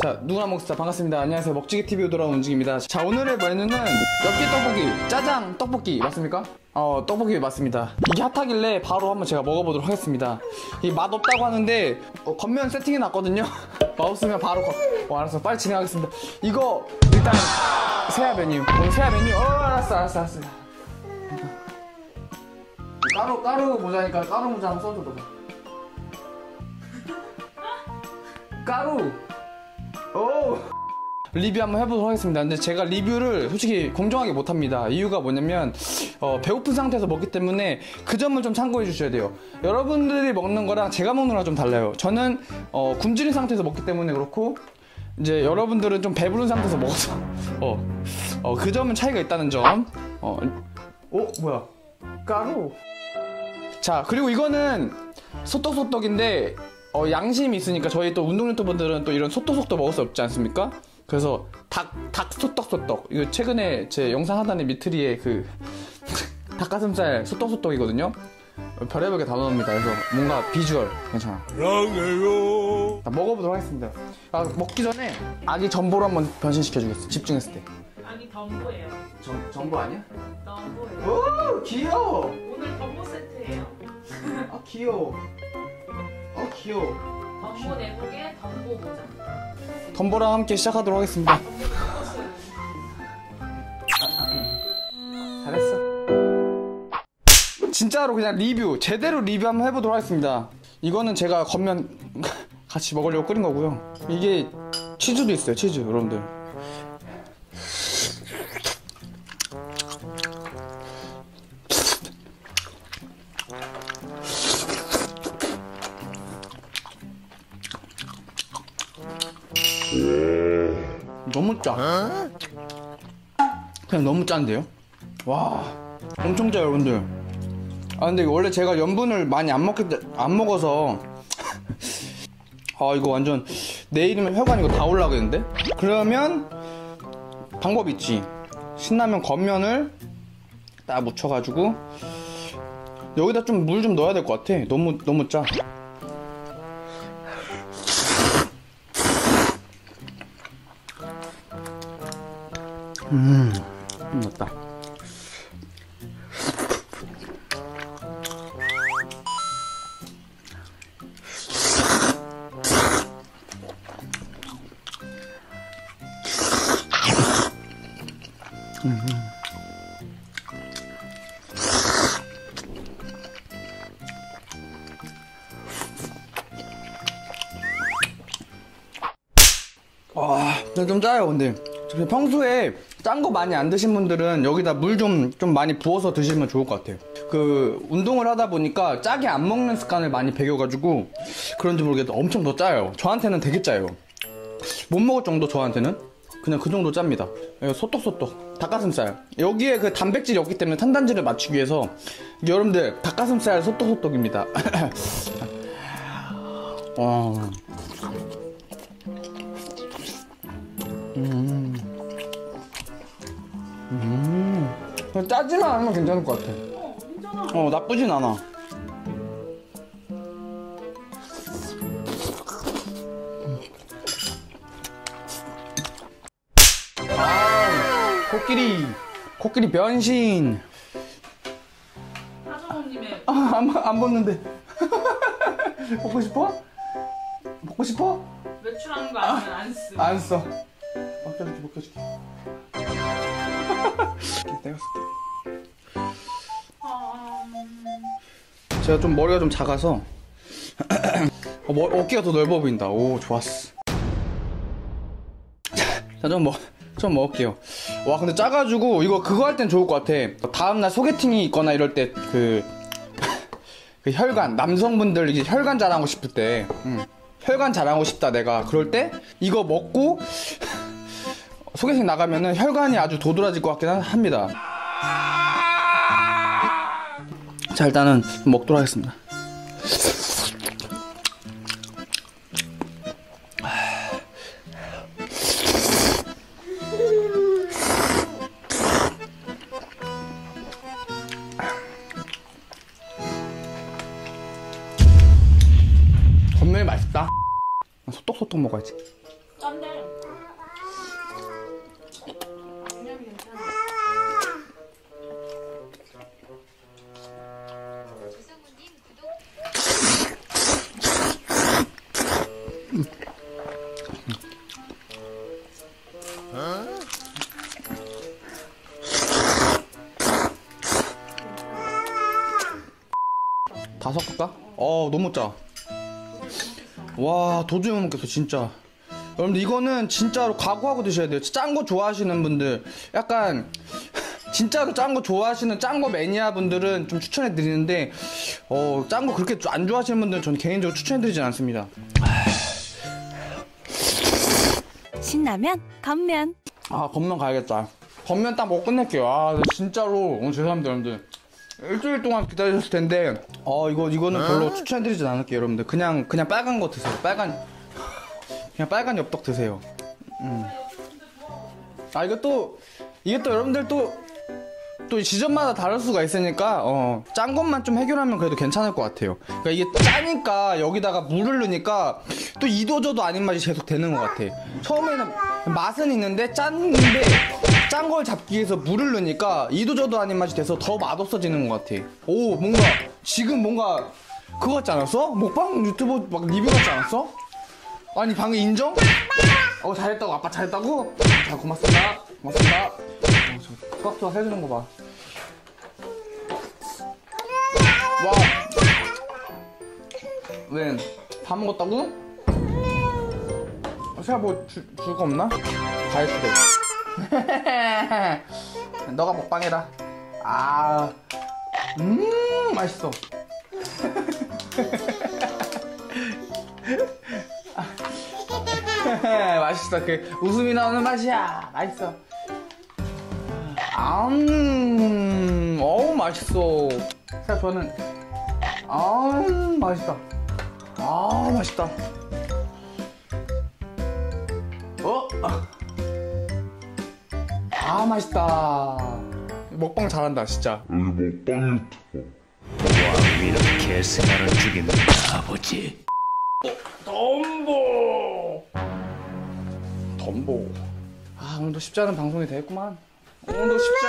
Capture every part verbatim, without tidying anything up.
자, 누구나 먹습니다. 반갑습니다. 안녕하세요. 먹지기 티비로 돌아온 은직입니다. 자, 오늘의 메뉴는 엽기 떡볶이, 짜장 떡볶이 맞습니까? 어, 떡볶이 맞습니다. 이게 핫하길래 바로 한번 제가 먹어보도록 하겠습니다. 이 맛없다고 하는데 어, 겉면 세팅해 놨거든요. 맛없으면 바로 겉... 어, 알았어. 빨리 진행하겠습니다. 이거 일단 세야 메뉴. 오늘 세야 메뉴. 어, 알았어, 알았어, 알았어. 까루, 까루 모자니까 까루 모자 한번 써줘, 너. 까루. 오. 리뷰 한번 해보도록 하겠습니다. 근데 제가 리뷰를 솔직히 공정하게 못합니다. 이유가 뭐냐면 어, 배고픈 상태에서 먹기 때문에 그 점을 좀 참고해 주셔야 돼요. 여러분들이 먹는 거랑 제가 먹는 거랑 좀 달라요. 저는 어, 굶주린 상태에서 먹기 때문에 그렇고 이제 여러분들은 좀 배부른 상태에서 먹어서 어, 어, 그 점은 차이가 있다는 점. 어, 어 뭐야 까루. 자, 그리고 이거는 소떡소떡인데 어, 양심이 있으니까 저희 또 운동 유튜버들은 또 이런 소떡소떡 먹을 수 없지 않습니까? 그래서 닭, 닭 소떡소떡. 이거 최근에 제 영상 하단의 미트리에 그 닭가슴살 소떡소떡이거든요. 별의별 게 다 넣습니다. 그래서 뭔가 비주얼 괜찮아. 자, 먹어보도록 하겠습니다. 아, 먹기 전에 아기 전보로 한번 변신시켜주겠어. 집중했을 때. 아니 덤보예요. 전, 전보 아니야? 덤보예요. 오 귀여워. 오늘 덤보 세트예요. 아 귀여워. 어 귀여워. 덤보 내복에 덤보 모자. 덤보랑 함께 시작하도록 하겠습니다. 잘했어. 진짜로 그냥 리뷰 제대로 리뷰 한번 해보도록 하겠습니다. 이거는 제가 겉면 같이 먹으려고 끓인 거고요. 이게 치즈도 있어요. 치즈 여러분들. 너무 짜. 그냥 너무 짠데요? 와, 엄청 짜요, 여러분들. 아, 근데 원래 제가 염분을 많이 안 먹기, 안 먹어서. 아, 이거 완전 내일이면 혈관 이거 다 올라가겠는데? 그러면 방법이 있지. 신라면 겉면을 딱 묻혀가지고 여기다 좀 물 좀 넣어야 될 것 같아. 너무, 너무 짜. 음, 맞다. 음. 와, 좀 짜요, 근데. 평소에 짠 거 많이 안 드신 분들은 여기다 물 좀 좀 많이 부어서 드시면 좋을 것 같아요. 그 운동을 하다 보니까 짜게 안 먹는 습관을 많이 배겨가지고 그런지 모르겠는데 엄청 더 짜요. 저한테는 되게 짜요. 못 먹을 정도. 저한테는 그냥 그 정도 짭니다. 소떡소떡 닭가슴살, 여기에 그 단백질이 없기 때문에 탄단지를 맞추기 위해서 여러분들 닭가슴살 소떡소떡입니다. 와. 음. 음. 짜지만 않으면 괜찮을 것 같아. 어, 괜찮아. 어, 나쁘진 않아. 아, 코끼리. 코끼리 변신. 하정우님의 아, 안, 안 벗는데. 먹고 싶어? 먹고 싶어? 외출하는 거 아니면 안 쓰. 안 써. 먹혀줄게, 먹혀줄게. 내가 쓸게. 아... 제가 좀 머리가 좀 작아서 어, 머, 어깨가 더 넓어 보인다. 오, 좋았어. 자, 좀 먹, 좀 먹을게요. 와, 근데 짜가지고 이거 그거 할 땐 좋을 것 같아. 다음날 소개팅이 있거나 이럴 때 그 그 혈관, 남성분들 이제 혈관 자랑하고 싶을 때, 음, 혈관 자랑하고 싶다 내가 그럴 때 이거 먹고 소개팅 나가면은 혈관이 아주 도드라질 것 같긴 합니다. 자, 일단은 먹도록 하겠습니다. 맛있다. 소떡소떡 먹어야지. 짠데? 다 섞을까? 어 너무 짜. 와 도저히 못 먹겠어 진짜. 여러분들 이거는 진짜로 각오하고 드셔야 돼요. 짠 거 좋아하시는 분들, 약간 진짜로 짠 거 좋아하시는 짠 거 매니아 분들은 좀 추천해 드리는데, 어, 짠 거 그렇게 안 좋아하시는 분들은 저는 개인적으로 추천해 드리진 않습니다. 신라면, 건면. 아 건면 가야겠다. 건면 딱 먹고 끝낼게요. 아 진짜로 오늘 죄송합니다 여러분들. 일주일 동안 기다리셨을 텐데 어 이거 이거는 별로 추천해드리진 않을게요 여러분들. 그냥 그냥 빨간 거 드세요. 빨간 그냥 빨간 엽떡 드세요. 음. 아 이거 또 이게 또 여러분들 또 또 지점마다 다를 수가 있으니까 어, 짠 것만 좀 해결하면 그래도 괜찮을 것 같아요. 그러니까 이게 짜니까 여기다가 물을 넣으니까 또 이도저도 아닌 맛이 계속 되는 것 같아. 처음에는 맛은 있는데 짠데 짠 걸 잡기 위해서 물을 넣으니까 이도저도 아닌 맛이 돼서 더 맛없어지는 것 같아. 오 뭔가 지금 뭔가 그거 같지 않았어? 먹방 유튜버 막 리뷰 같지 않았어? 아니 방금 인정? 어 잘했다고. 아빠 잘했다고? 자 고맙습니다. 고맙습니다. 어, 저 수학수학 해주는 거 봐. 와. 왜? 다 먹었다고? 제가 뭐 줄 거 없나? 다 했어. 너가 먹방해라. 아, 음 맛있어. 맛있어. 그 웃음이 나오는 맛이야. 맛있어. 음, 어우 맛있어. 제가 저는 아 맛있다. 아 맛있다. 어? 아 맛있다. 먹방 잘한다 진짜. 여기 먹방 유튜버. 와 이렇게 생활을 죽이는 아버지. 덤보. 덤보. 아 오늘도 쉽지 않은 방송이 되겠구만. 오늘도 쉽지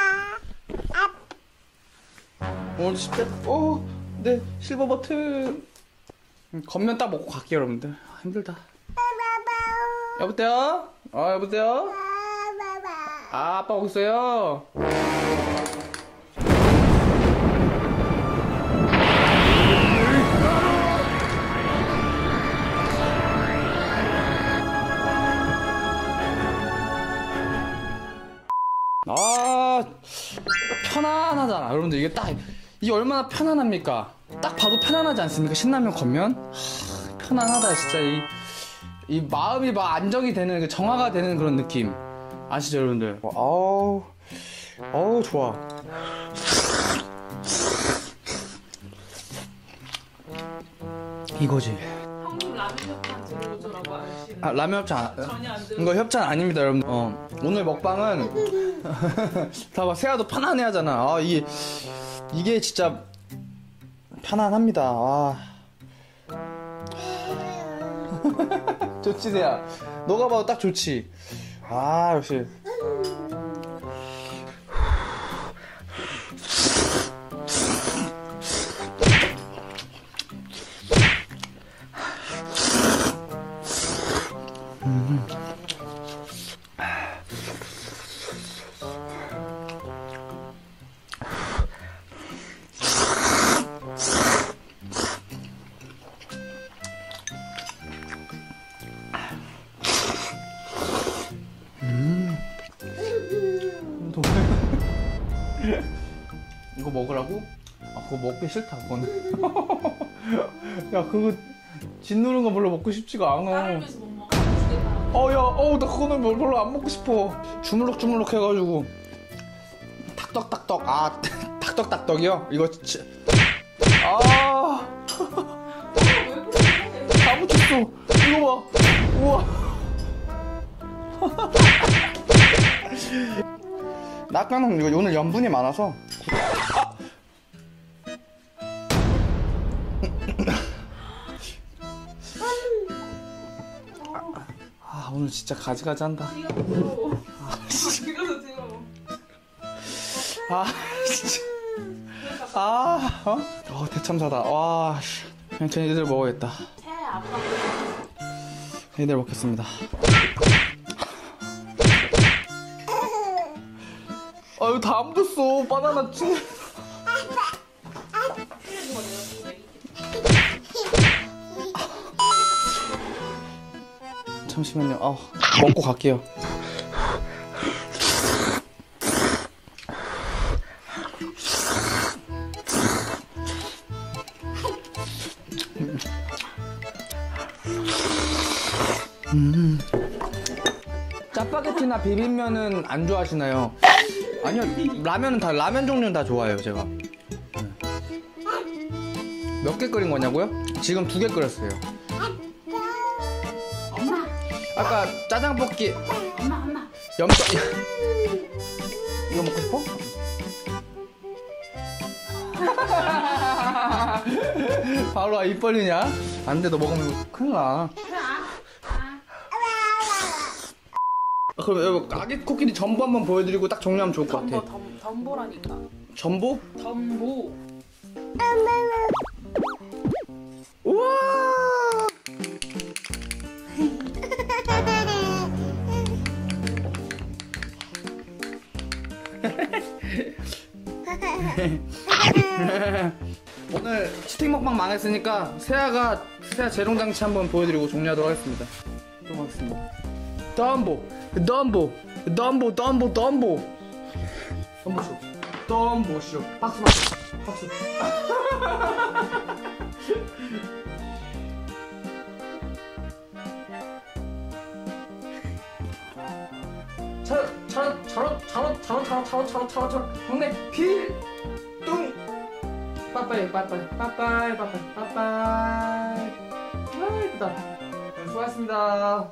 않... 오늘도 쉽지 않... 오, 네 실버 버튼. 겉면 딱 먹고 갈게요 여러분들. 아, 힘들다. 여보세요? 어 여보세요? 아 아빠 오고 있어요. 아 편안하잖아 여러분들. 이게 딱 이게 얼마나 편안합니까? 딱 봐도 편안하지 않습니까? 신라면 겉면. 하, 편안하다 진짜. 이, 이 마음이 막 안정이 되는 그 정화가 되는 그런 느낌 아시죠 여러분들? 어우 어우 좋아. 이거지. 한국 라면 협찬 들어오더라고 아저씨는. 아 라면 협찬 안, 전혀 안 들어. 이거 협찬 아닙니다 여러분. 어 오늘 먹방은 봐봐 세아도 편안해 하잖아. 아 이게 이게 진짜 편안합니다. 아 좋지 세아. 너가 봐도 딱 좋지. 아 역시. 음. 이거 먹으라고? 아 그거 먹기 싫다 그거는. 야 그거 짓누른 거 별로 먹고 싶지가 않아. 따르면서 못 먹어. 주겠다. 어야 어우 나 그거는 별로 안 먹고 싶어. 주물럭 주물럭 해가지고 탁떡탁떡. 아 탁떡탁떡이요? 이거 진짜 아 다 묻혔어. 이거 봐. 우와. 낙강은 이거 오늘 염분이 많아서. 아, 아 오늘 진짜 가지가지 한다. 이거 이거도 뜨거워. 아 진짜. 아 어? 어 대참사다. 와 씨. 그냥 쟤네들 먹어야겠다. 새 아빠. 얘들 먹겠습니다. 아 이거 다 안 묻었어. 바나나 치. 잠시만요. 아, 먹고 갈게요. 음. 짜파게티나 비빔면은 안 좋아하시나요? 아니요, 라면은 다 라면 종류는 다 좋아해요, 제가. 몇 개 끓인 거냐고요? 지금 두 개 끓였어요. 엄마, 아까 짜장볶이 엄마, 엄마. 염소 이거 먹고 싶어? 바로 아, 입 벌리냐? 안 돼, 너 먹으면 큰일 나. 아, 그럼 여러분 아기 코끼리 전보 한번 보여드리고 딱 정리하면 좋을 것 덤보, 같아. 덤, 덤보라니까. 전보? 덤보. 우와! 오늘 치팅 먹방 망했으니까 세아가 세아 재롱장치 한번 보여드리고 정리하도록 하겠습니다. 또 하겠습니다. 덤보, 덤보, 덤보, 덤보, 덤보, 덤보쇼, 덤보쇼. 박수, 박수, 박수. 차렷, 차렷, 차렷, 차렷, 차렷, 차렷, 차렷, 차렷, 차렷, 차렷. 형네 필뚱. 빠빠이, 빠빠이, 빠빠이, 빠빠이, 빠빠이. 아, 예쁘다. 네, 수고하셨습니다.